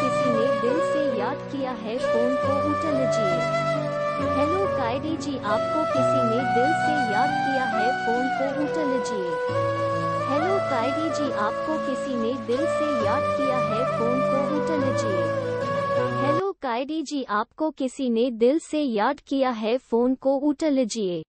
किसी ने दिल से याद किया है, फोन को उठा लीजिए। हेलो कायदी जी, आपको किसी ने दिल से याद किया है, फोन को उठा लीजिए। हेलो कायदी जी, आपको किसी ने दिल से याद किया है, फोन को उठा लीजिए। हेलो कायदी जी, आपको किसी ने दिल से याद किया है, फोन को उठा लीजिए।